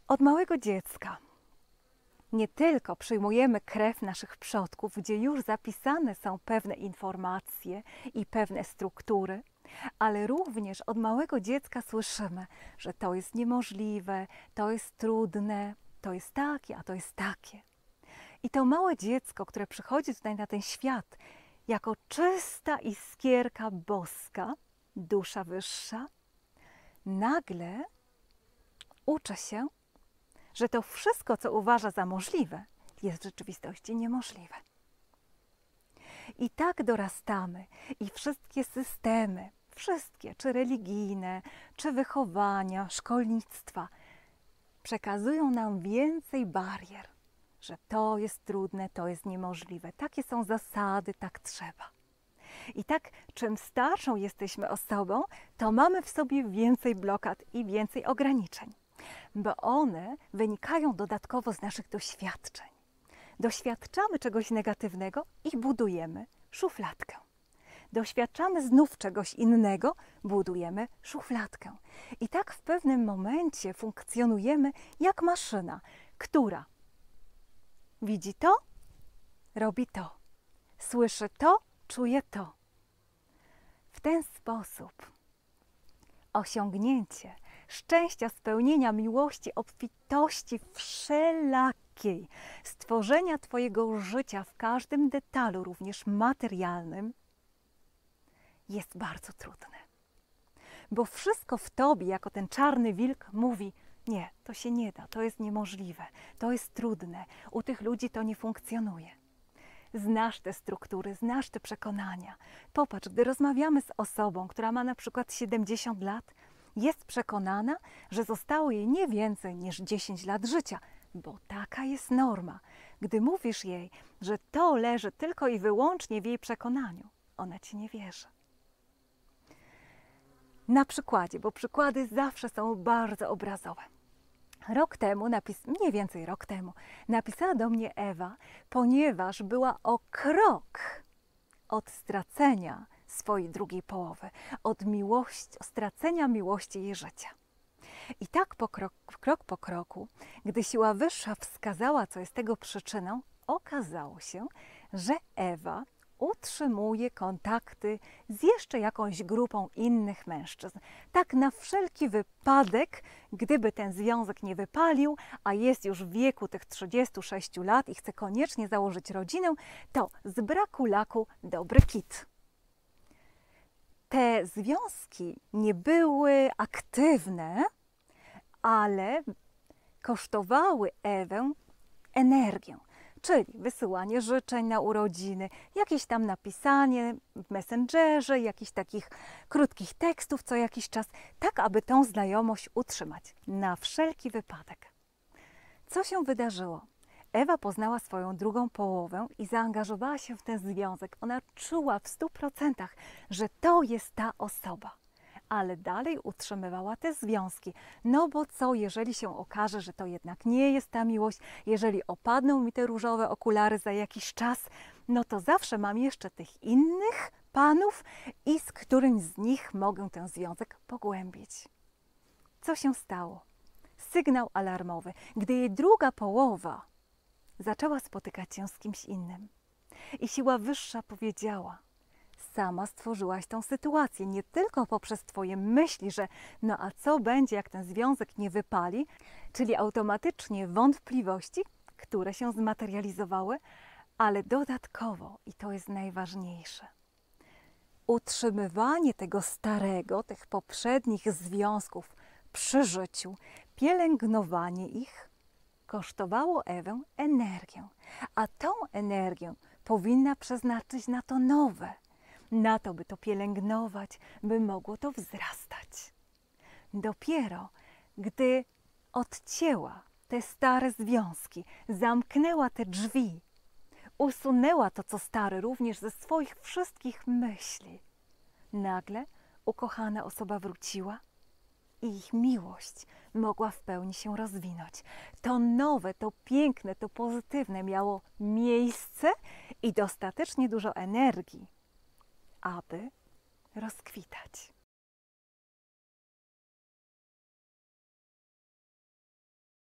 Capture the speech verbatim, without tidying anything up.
Od małego dziecka nie tylko przyjmujemy krew naszych przodków, gdzie już zapisane są pewne informacje i pewne struktury, ale również od małego dziecka słyszymy, że to jest niemożliwe, to jest trudne, to jest takie, a to jest takie. I to małe dziecko, które przychodzi tutaj na ten świat jako czysta iskierka boska, dusza wyższa, nagle uczy się, że to wszystko, co uważa za możliwe, jest w rzeczywistości niemożliwe. I tak dorastamy i wszystkie systemy, wszystkie, czy religijne, czy wychowania, szkolnictwa, przekazują nam więcej barier, że to jest trudne, to jest niemożliwe. Takie są zasady, tak trzeba. I tak, czym starszą jesteśmy osobą, to mamy w sobie więcej blokad i więcej ograniczeń, bo one wynikają dodatkowo z naszych doświadczeń. Doświadczamy czegoś negatywnego i budujemy szufladkę. Doświadczamy znów czegoś innego, budujemy szufladkę. I tak w pewnym momencie funkcjonujemy jak maszyna, która widzi to, robi to, słyszy to, czuje to. W ten sposób osiągnięcie szczęścia, spełnienia, miłości, obfitości wszelakiej, stworzenia Twojego życia w każdym detalu, również materialnym, jest bardzo trudne. Bo wszystko w Tobie, jako ten czarny wilk, mówi: nie, to się nie da, to jest niemożliwe, to jest trudne, u tych ludzi to nie funkcjonuje. Znasz te struktury, znasz te przekonania. Popatrz, gdy rozmawiamy z osobą, która ma na przykład siedemdziesiąt lat, jest przekonana, że zostało jej nie więcej niż dziesięć lat życia, bo taka jest norma. Gdy mówisz jej, że to leży tylko i wyłącznie w jej przekonaniu, ona Ci nie wierzy. Na przykładzie, bo przykłady zawsze są bardzo obrazowe. Rok temu, napis, mniej więcej rok temu, napisała do mnie Ewa, ponieważ była o krok od stracenia swojej drugiej połowy, od miłości, od stracenia miłości jej życia. I tak po krok, krok po kroku, gdy siła wyższa wskazała, co jest tego przyczyną, okazało się, że Ewa utrzymuje kontakty z jeszcze jakąś grupą innych mężczyzn. Tak na wszelki wypadek, gdyby ten związek nie wypalił, a jest już w wieku tych trzydziestu sześciu lat i chce koniecznie założyć rodzinę, to z braku laku dobry kit. Te związki nie były aktywne, ale kosztowały Ewę energię. Czyli wysyłanie życzeń na urodziny, jakieś tam napisanie w Messengerze, jakichś takich krótkich tekstów co jakiś czas, tak aby tą znajomość utrzymać na wszelki wypadek. Co się wydarzyło? Ewa poznała swoją drugą połowę i zaangażowała się w ten związek. Ona czuła w stu procentach, że to jest ta osoba. Ale dalej utrzymywała te związki. No bo co, jeżeli się okaże, że to jednak nie jest ta miłość, jeżeli opadną mi te różowe okulary za jakiś czas, no to zawsze mam jeszcze tych innych panów i z którymś z nich mogę ten związek pogłębić. Co się stało? Sygnał alarmowy. Gdy jej druga połowa zaczęła spotykać się z kimś innym i siła wyższa powiedziała: sama stworzyłaś tą sytuację, nie tylko poprzez Twoje myśli, że no a co będzie, jak ten związek nie wypali, czyli automatycznie wątpliwości, które się zmaterializowały, ale dodatkowo, i to jest najważniejsze, utrzymywanie tego starego, tych poprzednich związków przy życiu, pielęgnowanie ich kosztowało Ewę energię, a tą energię powinna przeznaczyć na to nowe, na to, by to pielęgnować, by mogło to wzrastać. Dopiero gdy odcięła te stare związki, zamknęła te drzwi, usunęła to, co stare, również ze swoich wszystkich myśli, nagle ukochana osoba wróciła i ich miłość mogła w pełni się rozwinąć. To nowe, to piękne, to pozytywne miało miejsce i dostatecznie dużo energii, aby rozkwitać.